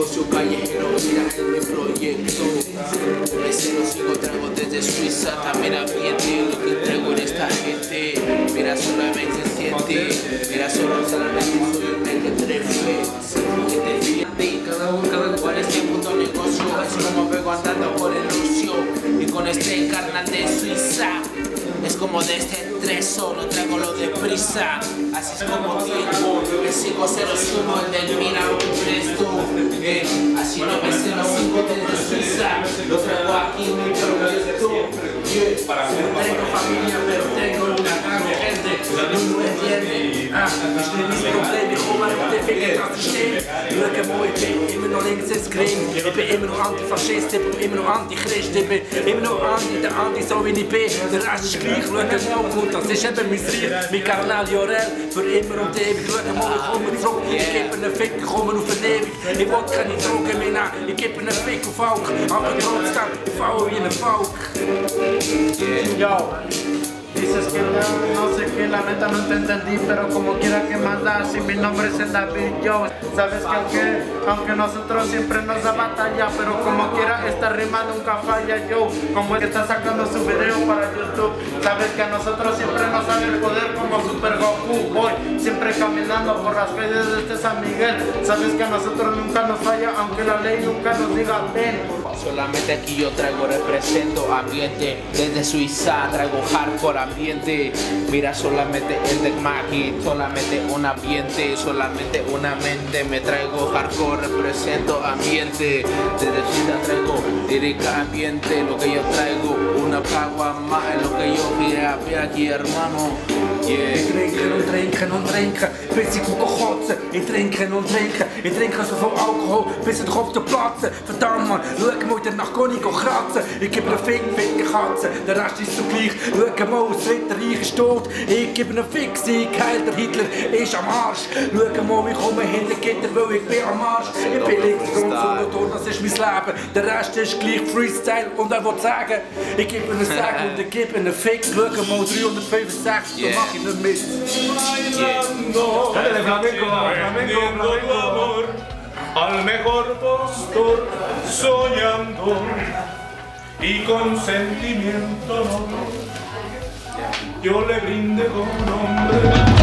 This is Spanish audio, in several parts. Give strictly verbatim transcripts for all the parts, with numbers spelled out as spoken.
negocio callejero, mira en mi proyecto. Ese lo sigo, traigo desde Suiza, también ambiente lo que traigo en esta gente. Mira, solamente se siente, mira, solo solamente soy un mequetrefe. Y cada uno, cada cual es mi puto negocio, es como pego andando por el lucio. Y con este carnal de Suiza, es como de este treso, lo traigo lo deprisa. Así es como digo, el cinco cero uno, el del mira lo que presto. Eh, así no me cero cinco desde Suiza, lo traigo aquí en mi proyecto. Yeah. Tengo familia, pero tengo una gran gente, no me entiende. Ah, ich steh nicht mit Problem, ich komme auf den Finger dran zu stehen. Schau mal, ich bin immer noch links ins Grün. Ich bin immer noch Antifaschist, ich bin immer noch Antichrist, ich bin immer noch Anti, der Anti, so wie ich bin. Der Rest ist gleich, schau mal, gut, das ist eben mein Reich, mit Karnal Jorel, für immer und ewig. Schau mal, ich komme zurück, ich gebe einen Fick, ich komme auf den ewig. Ich will keine Drogen mehr nehmen, ich gebe einen Fick auf Falk, aber trotzdem, ich falle wie ein Falk. Yo, dices que no, no sé qué, la neta no te entendí, pero como quiera que más da, si mi nombre es el David, yo, sabes que aunque, aunque nosotros siempre nos da batalla, pero como quiera esta rima nunca falla, yo, como el que está sacando su video para YouTube, sabes que a nosotros siempre nos sale el poder como Super Goku, voy siempre caminando por las calles de este San Miguel, sabes que a nosotros nunca nos falla, aunque la ley nunca nos diga ven. Solamente aquí yo traigo, represento ambiente, desde Suiza traigo hardcore ambiente. Mira, solamente el de Maki, solamente un ambiente, solamente una mente. Me traigo hardcore, represento ambiente, desde Suiza traigo lírica ambiente. Lo que yo traigo, una pagua más en lo que yo vi aquí, hermano. Yeah. Ich trinke und trinken und trinken, bis ich kotzen. Ich trinke und trinken, ich trinke so viel Alkohol, bis der Kopf platzen. Verdammt man, schau mal, danach kann ich kratzen. Ich gebe einen Fick, ficke Katze, der Rest ist so gleich. Schau mal, das dritte Reich ist tot. Ich gebe einen Fick, Sieg, heil, der Hitler ist am Arsch. Schau mal, ich komme hinter Gitter, weil ich bin am Arsch. Ich bin links und Solothurn, das ist mein Leben. Der Rest ist gleich Freestyle und er will sagen, ich gebe einen Segen und ich gebe einen Fick. Schau mal, dreihundertfünfundsechzig, yeah. Mach ich nicht mit. Bailando, vendiendo tu amor al mejor postor, soñando y con sentimiento no, yo le brindé con hombre.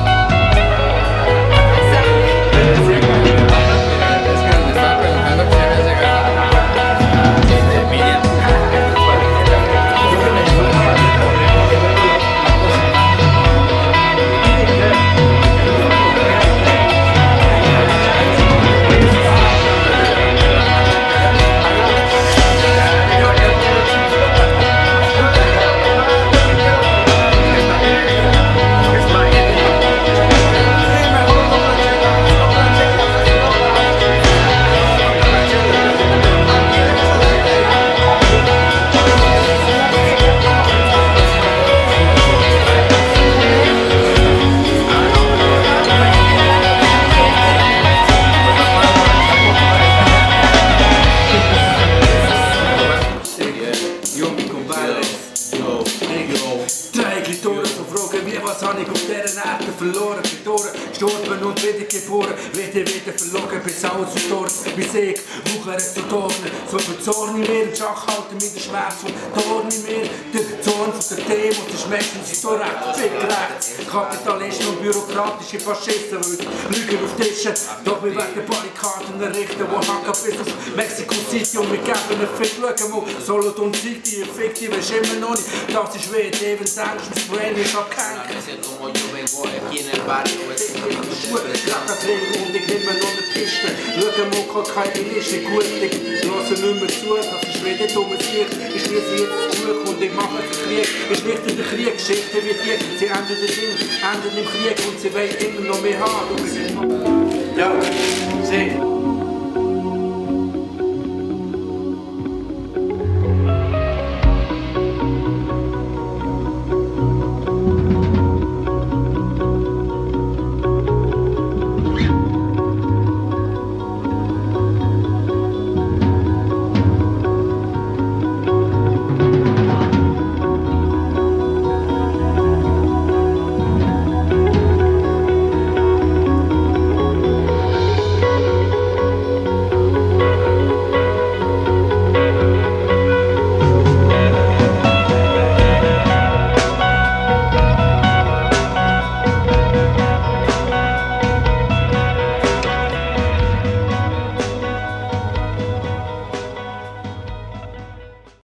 Was habe ich auf dieser Erde verloren? Verloren, gestorben und wiedergeboren. Wieder, wieder verloren, bis alles verstorben. Wie Sieg, wuchere zu Dornen. So viel Zorn in mir, und Schach halten mit dem Schmerz von Dorn in mir. Der Zorn von der Demo, der Schmerzen sind so recht, fick rechts. Kapitalisten und bürokratische Faschisten lügen auf Tischen. Doch wir werden Barrikaden errichten, wo hacken bis auf Mexico City und wir geben einen Fick. Schau mal, Solothurn City, ein Fick, die weisst immer noch nicht. Das ist weh, eben denkst, mein Brain ist abgehängt. Como yo vengo aquí en el barrio, es und ich nehme noch eine Piste. Schau mal, keine ist nicht gut, ich lasse nicht mehr zu, das ist wieder dummes Licht. Ich schließe jetzt das Buch und ich mache den Krieg. Ich schlichte den Krieg, Geschichten wie die, sie enden den Sinn, enden im Krieg und sie wollen immer noch mehr haben. Ja, sieh.